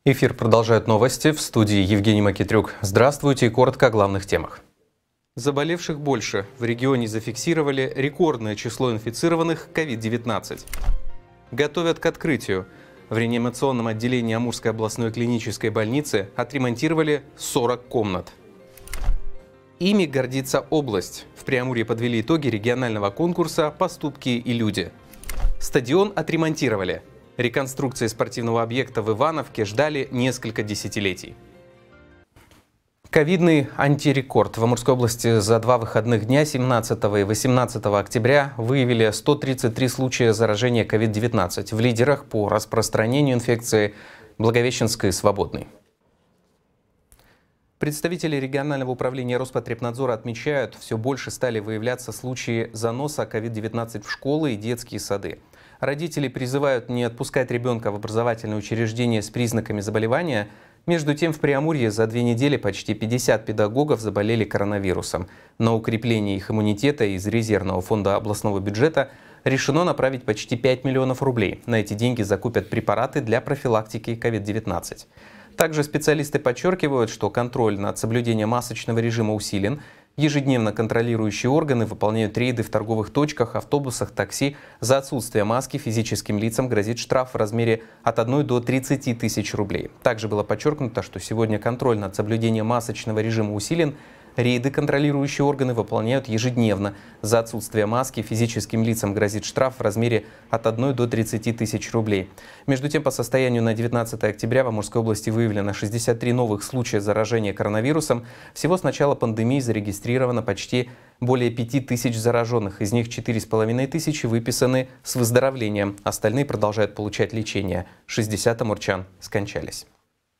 Эфир продолжают новости. В студии Евгений Макитрюк. Здравствуйте и коротко о главных темах. Заболевших больше. В регионе зафиксировали рекордное число инфицированных COVID-19. Готовят к открытию. В реанимационном отделении Амурской областной клинической больницы отремонтировали 40 комнат. Ими гордится область. В Преамурье подвели итоги регионального конкурса «Поступки и люди». Стадион отремонтировали. Реконструкции спортивного объекта в Ивановке ждали несколько десятилетий. Ковидный антирекорд. В Амурской области за 2 выходных дня 17 и 18 октября выявили 133 случая заражения COVID-19. В лидерах по распространению инфекции Благовещенск и Свободный. Представители регионального управления Роспотребнадзора отмечают, все больше стали выявляться случаи заноса COVID-19 в школы и детские сады. Родители призывают не отпускать ребенка в образовательное учреждение с признаками заболевания. Между тем, в Преамурье за 2 недели почти 50 педагогов заболели коронавирусом. На укрепление их иммунитета из резервного фонда областного бюджета решено направить почти 5 миллионов рублей. На эти деньги закупят препараты для профилактики COVID-19. Также специалисты подчеркивают, что контроль над соблюдением масочного режима усилен. Ежедневно контролирующие органы выполняют рейды в торговых точках, автобусах, такси. За отсутствие маски физическим лицам грозит штраф в размере от 1 до 30 тысяч рублей. Также было подчеркнуто, что сегодня контроль над соблюдением масочного режима усилен. Рейды контролирующие органы выполняют ежедневно. За отсутствие маски физическим лицам грозит штраф в размере от 1 до 30 тысяч рублей. Между тем, по состоянию на 19 октября в Амурской области выявлено 63 новых случая заражения коронавирусом. Всего с начала пандемии зарегистрировано почти более 5 тысяч зараженных. Из них 4,5 тысячи выписаны с выздоровлением. Остальные продолжают получать лечение. 60 амурчан скончались.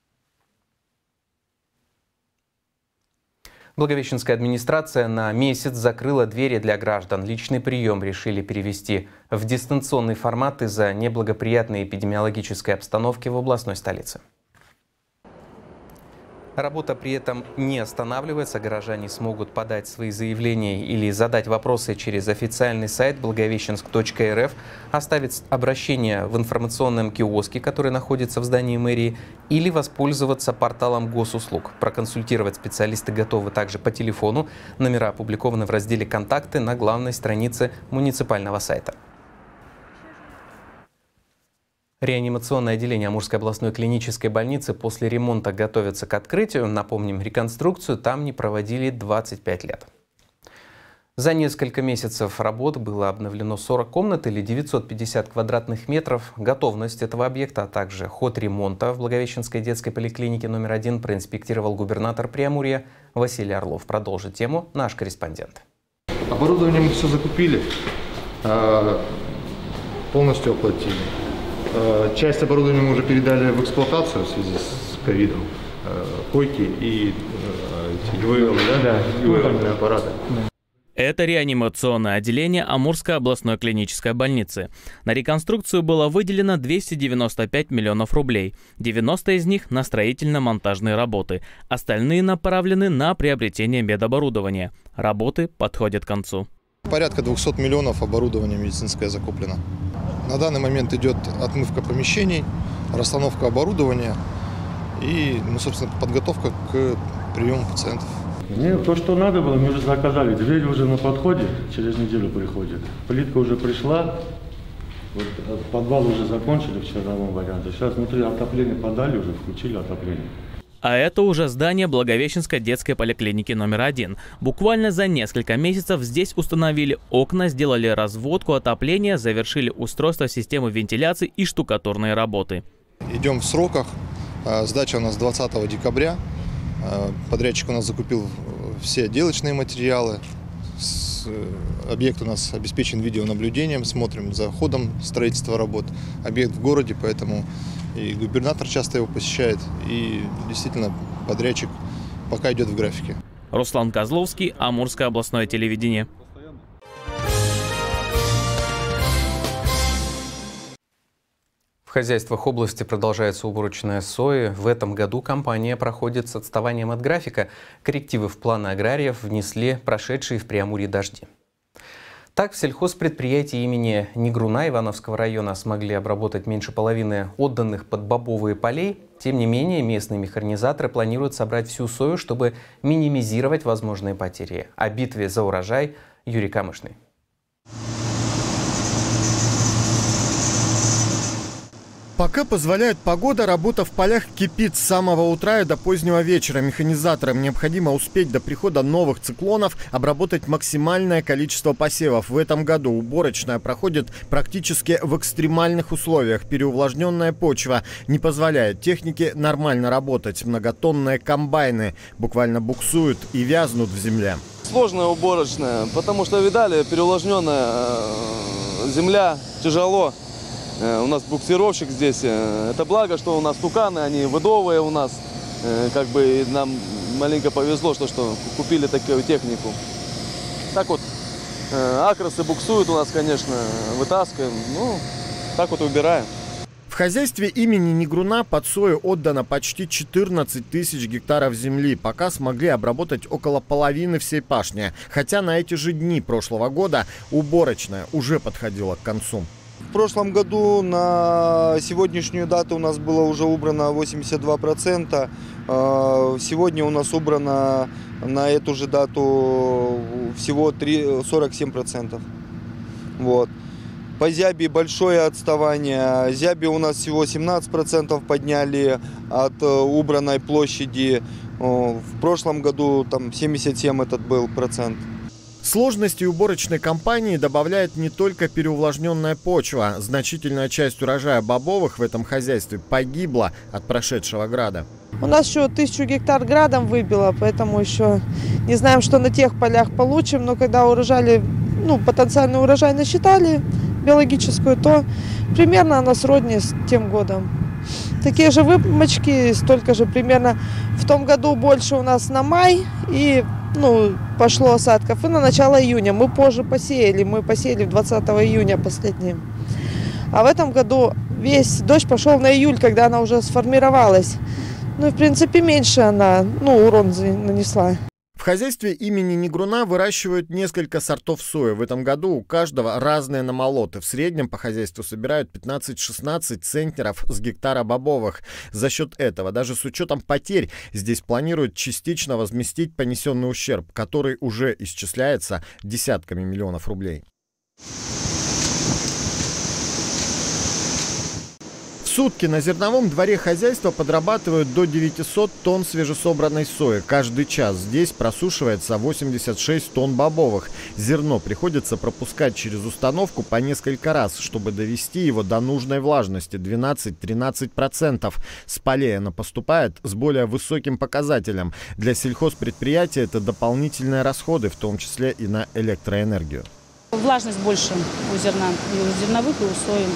Благовещенская администрация на месяц закрыла двери для граждан. Личный прием решили перевести в дистанционный формат из-за неблагоприятной эпидемиологической обстановки в областной столице. Работа при этом не останавливается. Горожане смогут подать свои заявления или задать вопросы через официальный сайт благовещенск.рф, оставить обращение в информационном киоске, который находится в здании мэрии, или воспользоваться порталом госуслуг. Проконсультировать специалисты готовы также по телефону. Номера опубликованы в разделе «Контакты» на главной странице муниципального сайта. Реанимационное отделение Амурской областной клинической больницы после ремонта готовится к открытию. Напомним, реконструкцию там не проводили 25 лет. За несколько месяцев работ было обновлено 40 комнат или 950 квадратных метров. Готовность этого объекта, а также ход ремонта в Благовещенской детской поликлинике номер 1 проинспектировал губернатор Преамурья Василий Орлов. Продолжит тему наш корреспондент. Оборудование мы все закупили, полностью оплатили. Часть оборудования мы уже передали в эксплуатацию в связи с ковидом. Койки и ИВЛ, аппараты. Это реанимационное отделение Амурской областной клинической больницы. На реконструкцию было выделено 295 миллионов рублей. 90 из них на строительно-монтажные работы. Остальные направлены на приобретение медоборудования. Работы подходят к концу. Порядка 200 миллионов оборудования медицинское закуплено. На данный момент идет отмывка помещений, расстановка оборудования и, собственно, подготовка к приему пациентов. Нет, то, что надо было, мы уже заказали. Дверь уже на подходе, через неделю приходит. Плитка уже пришла, вот, подвал уже закончили в черновом варианте. Сейчас внутри отопление подали, уже включили отопление. А это уже здание Благовещенской детской поликлиники номер 1. Буквально за несколько месяцев здесь установили окна, сделали разводку, отопление, завершили устройство системы вентиляции и штукатурные работы. Идем в сроках. Сдача у нас 20 декабря. Подрядчик у нас закупил все отделочные материалы. Объект у нас обеспечен видеонаблюдением. Смотрим за ходом строительства работ. Объект в городе, поэтому и губернатор часто его посещает. И действительно подрядчик пока идет в графике. Руслан Козловский, Амурское областное телевидение. В хозяйствах области продолжается уборочная сои. В этом году кампания проходит с отставанием от графика. Коррективы в планы аграриев внесли прошедшие в Преамурье дожди. Так, в сельхозпредприятии имени Негруна Ивановского района смогли обработать меньше половины отданных под бобовые полей. Тем не менее, местные механизаторы планируют собрать всю сою, чтобы минимизировать возможные потери. О битве за урожай Юрий Камышный. Пока позволяет погода, работа в полях кипит с самого утра и до позднего вечера. Механизаторам необходимо успеть до прихода новых циклонов обработать максимальное количество посевов. В этом году уборочная проходит практически в экстремальных условиях. Переувлажненная почва не позволяет технике нормально работать. Многотонные комбайны буквально буксуют и вязнут в земле. Сложная уборочная, потому что, видали, переувлажненная земля, тяжело. У нас буксировщик здесь. Это благо, что у нас туканы, они выдовые у нас. Как бы нам маленько повезло, что купили такую технику. Так вот, акросы буксуют у нас, конечно, вытаскиваем. Ну, так вот убираем. В хозяйстве имени Негруна под сою отдано почти 14 тысяч гектаров земли. Пока смогли обработать около половины всей пашни. Хотя на эти же дни прошлого года уборочная уже подходила к концу. В прошлом году на сегодняшнюю дату у нас было уже убрано 82%. Сегодня у нас убрано на эту же дату всего 47%. Вот. По зябе большое отставание. Зябе у нас всего 17% подняли от убранной площади. В прошлом году там 77 этот был процент. Сложности уборочной кампании добавляет не только переувлажненная почва. Значительная часть урожая бобовых в этом хозяйстве погибла от прошедшего града. У нас еще 1000 гектар градом выбило, поэтому еще не знаем, что на тех полях получим. Но когда урожай, потенциальный урожай насчитали биологическую, то примерно она сродни с тем годом. Такие же вымочки, столько же примерно. В том году больше у нас на май и пошло осадков. И на начало июня. Мы позже посеяли. Мы посеяли 20 июня последние. А в этом году весь дождь пошел на июль, когда она уже сформировалась. В принципе, меньше она, урон нанесла. В хозяйстве имени Негруна выращивают несколько сортов сои. В этом году у каждого разные намолоты. В среднем по хозяйству собирают 15-16 центнеров с гектара бобовых. За счет этого, даже с учетом потерь, здесь планируют частично возместить понесенный ущерб, который уже исчисляется десятками миллионов рублей. В сутки на зерновом дворе хозяйства подрабатывают до 900 тонн свежесобранной сои. Каждый час здесь просушивается 86 тонн бобовых. Зерно приходится пропускать через установку по несколько раз, чтобы довести его до нужной влажности 12-13%. С полей оно поступает с более высоким показателем. Для сельхозпредприятия это дополнительные расходы, в том числе и на электроэнергию. Влажность больше у зерна, и у зерновых, и у сои.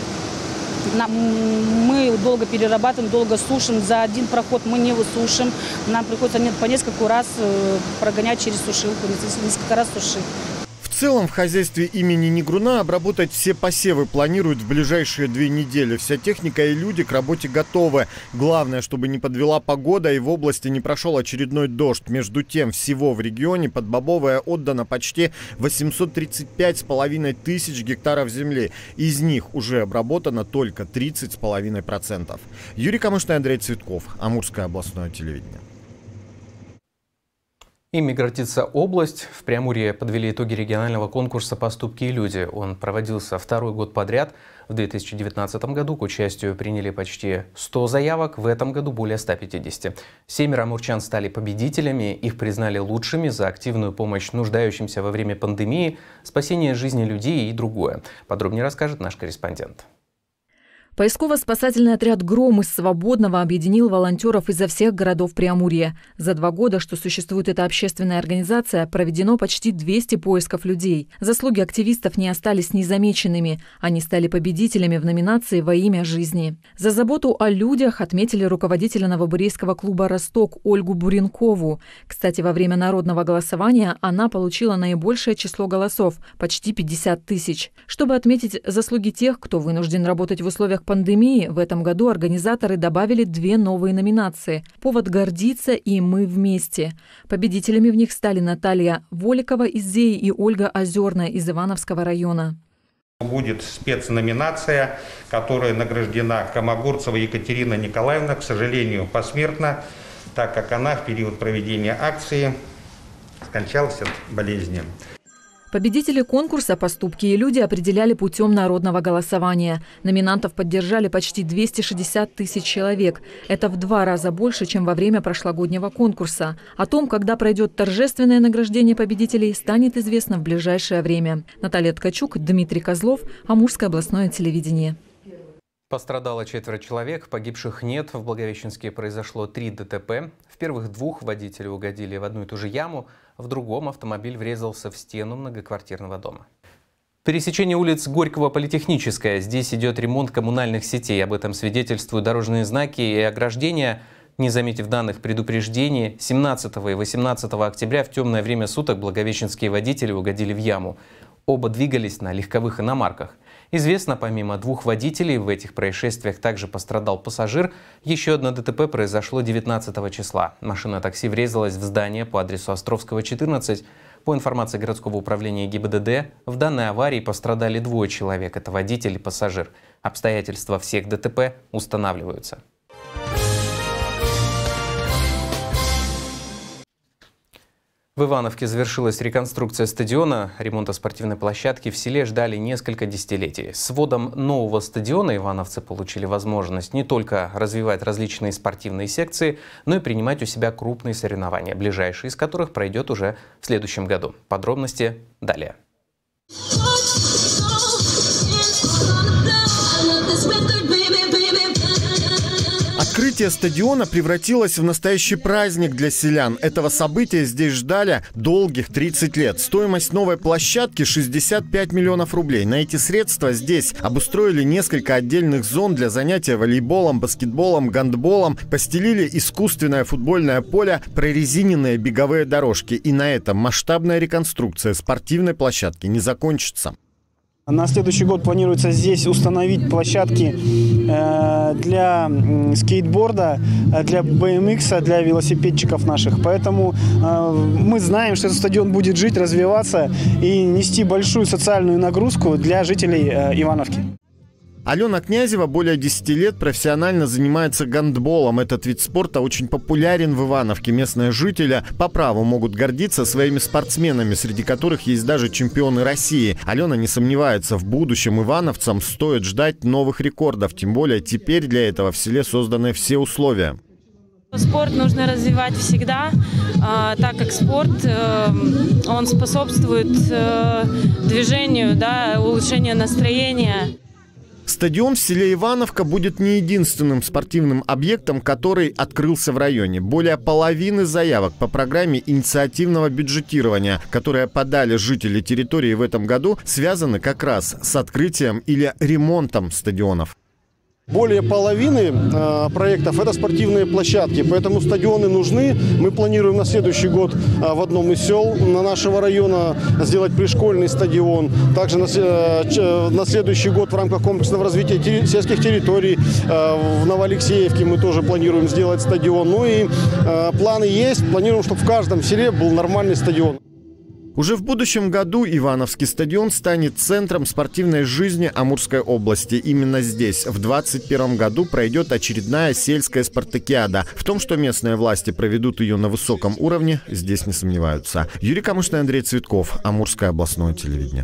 Мы долго перерабатываем, долго сушим. За один проход мы не высушим. Нам приходится по несколько раз прогонять через сушилку, несколько раз сушить. В целом в хозяйстве имени Негруна обработать все посевы планируют в ближайшие 2 недели. Вся техника и люди к работе готовы. Главное, чтобы не подвела погода и в области не прошел очередной дождь. Между тем, всего в регионе под бобовое отдано почти 835,5 тысяч гектаров земли. Из них уже обработано только 30,5%. Юрий Камышный, Андрей Цветков, Амурское областное телевидение. Ими гордится область. В Преамурье подвели итоги регионального конкурса «Поступки и люди». Он проводился 2-й год подряд. В 2019 году к участию приняли почти 100 заявок, в этом году более 150. 7 амурчан стали победителями. Их признали лучшими за активную помощь нуждающимся во время пандемии, спасение жизни людей и другое. Подробнее расскажет наш корреспондент. Поисково-спасательный отряд «Гром» из Свободного объединил волонтеров изо всех городов Преамурья. За 2 года, что существует эта общественная организация, проведено почти 200 поисков людей. Заслуги активистов не остались незамеченными. Они стали победителями в номинации «Во имя жизни». За заботу о людях отметили руководителя новобурейского клуба «Росток» Ольгу Буренкову. Кстати, во время народного голосования она получила наибольшее число голосов – почти 50 тысяч. Чтобы отметить заслуги тех, кто вынужден работать в условиях пандемии в этом году организаторы добавили 2 новые номинации «Повод гордиться» и «Мы вместе». Победителями в них стали Наталья Воликова из ЗЕИ и Ольга Озерная из Ивановского района. Будет спецноминация, которая награждена Комогорцева Екатерина Николаевна, к сожалению, посмертно, так как она в период проведения акции скончалась от болезни. Победители конкурса «Поступки и люди» определяли путем народного голосования. Номинантов поддержали почти 260 тысяч человек. Это в 2 раза больше, чем во время прошлогоднего конкурса. О том, когда пройдет торжественное награждение победителей, станет известно в ближайшее время. Наталья Ткачук, Дмитрий Козлов, Амурское областное телевидение. Пострадало 4 человек, погибших нет. В Благовещенске произошло 3 ДТП. В первых 2 водители угодили в одну и ту же яму, в другом автомобиль врезался в стену многоквартирного дома. Пересечение улиц Горького-Политехническая. Здесь идет ремонт коммунальных сетей. Об этом свидетельствуют дорожные знаки и ограждения. Не заметив данных предупреждений, 17 и 18 октября в темное время суток благовещенские водители угодили в яму. Оба двигались на легковых иномарках. Известно, помимо 2 водителей, в этих происшествиях также пострадал пассажир. Еще одно ДТП произошло 19 числа. Машина такси врезалась в здание по адресу Островского, 14. По информации городского управления ГИБДД, в данной аварии пострадали 2 человек. Это водитель и пассажир. Обстоятельства всех ДТП устанавливаются. В Ивановке завершилась реконструкция стадиона. Ремонта спортивной площадки в селе ждали несколько десятилетий. С вводом нового стадиона ивановцы получили возможность не только развивать различные спортивные секции, но и принимать у себя крупные соревнования, ближайшие из которых пройдет уже в следующем году. Подробности далее. Открытие стадиона превратилось в настоящий праздник для селян. Этого события здесь ждали долгих 30 лет. Стоимость новой площадки – 65 миллионов рублей. На эти средства здесь обустроили несколько отдельных зон для занятия волейболом, баскетболом, гандболом, постелили искусственное футбольное поле, прорезиненные беговые дорожки. И на этом масштабная реконструкция спортивной площадки не закончится. На следующий год планируется здесь установить площадки для скейтборда, для BMX, для велосипедчиков наших. Поэтому мы знаем, что этот стадион будет жить, развиваться и нести большую социальную нагрузку для жителей Ивановки. Алена Князева более 10 лет профессионально занимается гандболом. Этот вид спорта очень популярен в Ивановке. Местные жители по праву могут гордиться своими спортсменами, среди которых есть даже чемпионы России. Алена не сомневается, в будущем ивановцам стоит ждать новых рекордов. Тем более теперь для этого в селе созданы все условия. Спорт нужно развивать всегда, так как спорт он способствует движению, улучшению настроения. Стадион в селе Ивановка будет не единственным спортивным объектом, который открылся в районе. Более половины заявок по программе инициативного бюджетирования, которые подали жители территории в этом году, связаны как раз с открытием или ремонтом стадионов. Более половины проектов – это спортивные площадки, поэтому стадионы нужны. Мы планируем на следующий год в одном из сел нашего района сделать пришкольный стадион. Также на следующий год в рамках комплексного развития сельских территорий в Новоалексеевке мы тоже планируем сделать стадион. Ну и планы есть. Планируем, чтобы в каждом селе был нормальный стадион. Уже в будущем году Ивановский стадион станет центром спортивной жизни Амурской области. Именно здесь в 2021 году пройдет очередная сельская спартакиада. В том, что местные власти проведут ее на высоком уровне, здесь не сомневаются. Юрий Камышный, Андрей Цветков, Амурское областное телевидение.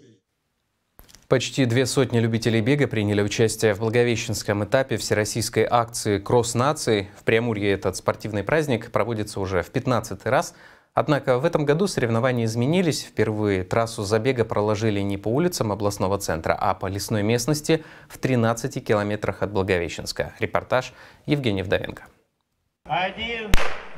Почти 200 любителей бега приняли участие в Благовещенском этапе всероссийской акции «Кросс наций». В Преамурье этот спортивный праздник проводится уже в 15-й раз. Однако в этом году соревнования изменились. Впервые трассу забега проложили не по улицам областного центра, а по лесной местности в 13 километрах от Благовещенска. Репортаж Евгения Вдовенко. 1-0.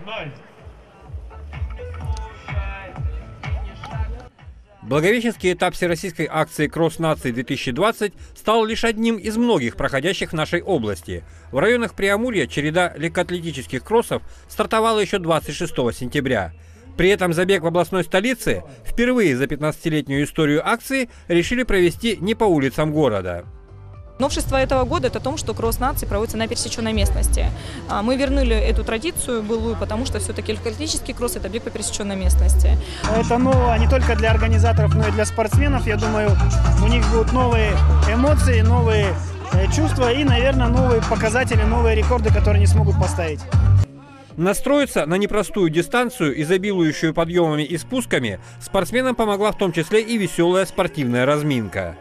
Благовещенский этап всероссийской акции «Кросс наций-2020» стал лишь одним из многих проходящих в нашей области. В районах Преамурья череда легкоатлетических кроссов стартовала еще 26 сентября. При этом забег в областной столице впервые за 15-летнюю историю акции решили провести не по улицам города. Новшество этого года – это то, что кросс нации проводится на пересеченной местности. Мы вернули эту традицию былую, потому что все-таки легкоатлетический кросс – это бег по пересеченной местности. Это ново не только для организаторов, но и для спортсменов. Я думаю, у них будут новые эмоции, новые чувства и, наверное, новые показатели, новые рекорды, которые они смогут поставить. Настроиться на непростую дистанцию, изобилующую подъемами и спусками, спортсменам помогла в том числе и веселая спортивная разминка.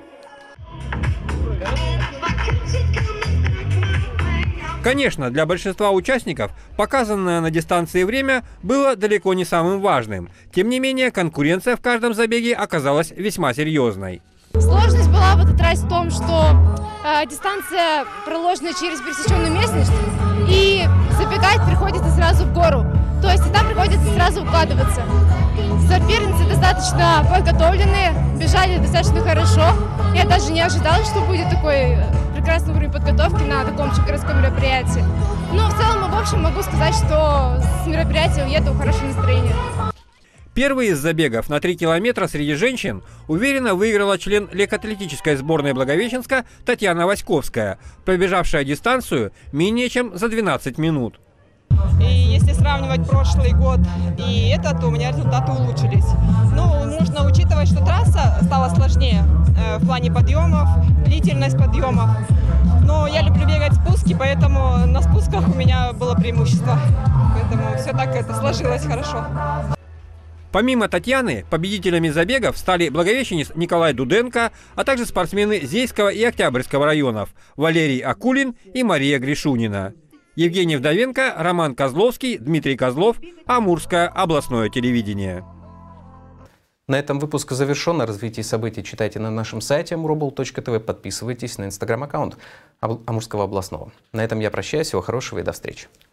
Конечно, для большинства участников показанное на дистанции время было далеко не самым важным. Тем не менее, конкуренция в каждом забеге оказалась весьма серьезной. Сложность была в этот раз в том, что дистанция проложена через пересеченную местность, и забегать приходится сразу в гору. То есть и там приходится сразу укладываться. Соперницы достаточно подготовленные, бежали достаточно хорошо. Я даже не ожидала, что будет такой прекрасный уровень подготовки на таком городском мероприятии. Но в целом, в общем, могу сказать, что с мероприятия уеду в хорошем настроении. Первый из забегов на 3 километра среди женщин уверенно выиграла член легкоатлетической сборной Благовещенска Татьяна Васьковская, пробежавшая дистанцию менее чем за 12 минут. И если сравнивать прошлый год и этот, то у меня результаты улучшились. Ну, нужно учитывать, что трасса стала сложнее в плане подъемов, длительность подъемов. Но я люблю бегать спуски, поэтому на спусках у меня было преимущество. Поэтому все так это сложилось хорошо. Помимо Татьяны, победителями забегов стали благовещенец Николай Дуденко, а также спортсмены Зейского и Октябрьского районов Валерий Акулин и Мария Гришунина. Евгений Вдовенко, Роман Козловский, Дмитрий Козлов, Амурское областное телевидение. На этом выпуск завершен. О развитии событий читайте на нашем сайте amurobl.tv. Подписывайтесь на инстаграм-аккаунт Амурского областного. На этом я прощаюсь. Всего хорошего и до встречи.